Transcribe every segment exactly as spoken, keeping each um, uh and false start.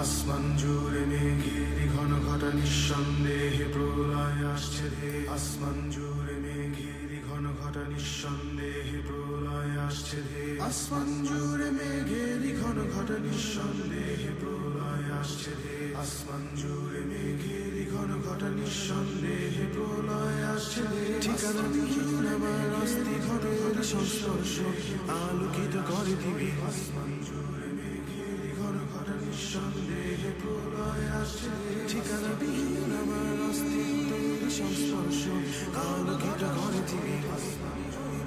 আসমান জুড়ে মেঘের ঘন ঘটা নিঃসন্দেহে প্রলয় আসছে রে আসমান জুড়ে মেঘের ঘন ঘটা নিঃসন্দেহে প্রলয় আসছে রে আসমান জুড়ে মেঘের ঘন ঘটা নিঃসন্দেহে প্রলয় আসছে রে আসমান জুড়ে মেঘের ঘন ঘটা নিঃসন্দেহে প্রলয় আসছে রে ঠিকানা বিহীন আমার অস্থি ঘন ঘটা সংস্পর্শ আলোকিত করে দিবি আসমান জুড়ে মেঘের ঘন ঘটা নিঃসন্দেহে প্রলয় আসছে রে ঠিকানা বিহীন আমার অস্থি তোর সংস্পর্শ আলোকিত করে দিবি আসমান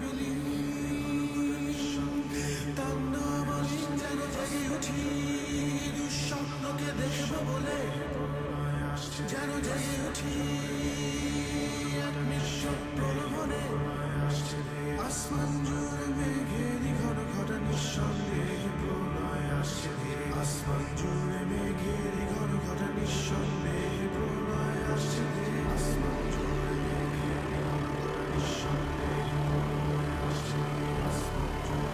যেন জেগে উঠি দুঃস্বপ্নকে দেখব বলে যেন জেগে উঠি এক নিঃস্বপ্ন প্রলোভনে আসমান জুড়ে মেঘের ঘন ঘটা নিঃসন্দেহে প্রলয় আসছে রে আসমান জুড়ে মেঘের ঘন ঘটা নিঃসন্দেহে প্রলয় আসছে রে আসমান জুড়ে মেঘের ঘন ঘটা নিঃসন্দেহে প্রলয় আসছে রে আসমান জুড়ে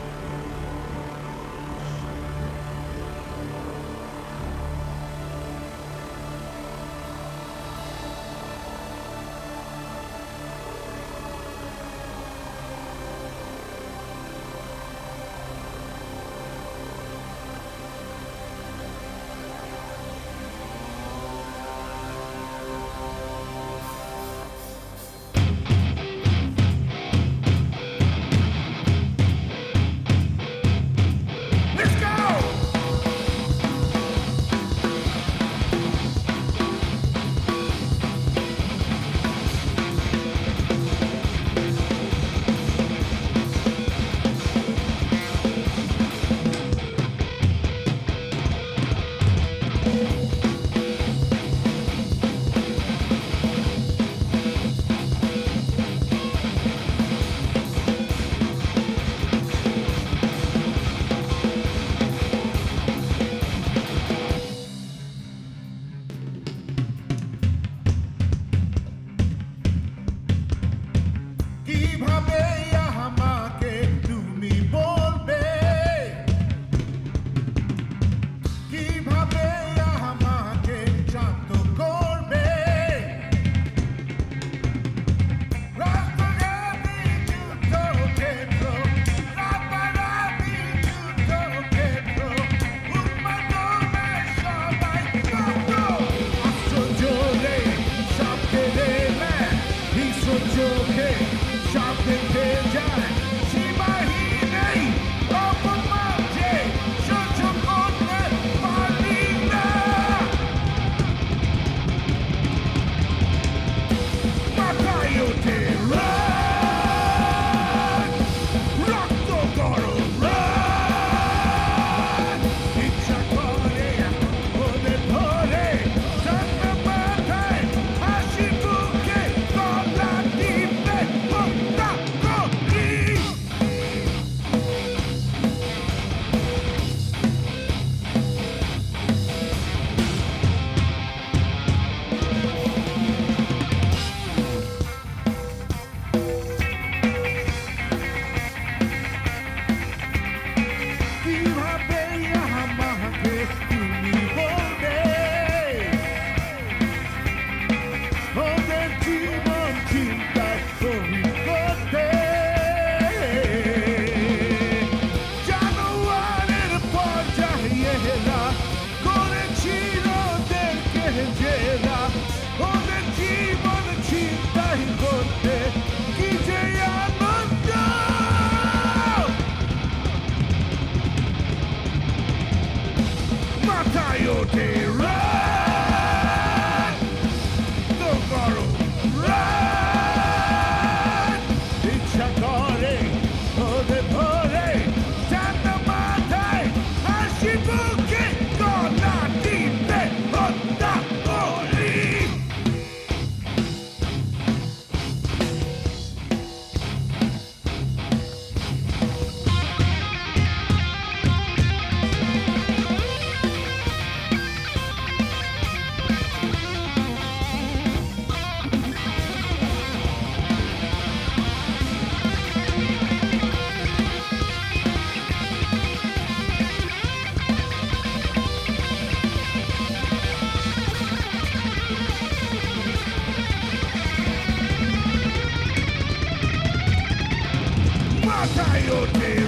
ওঠে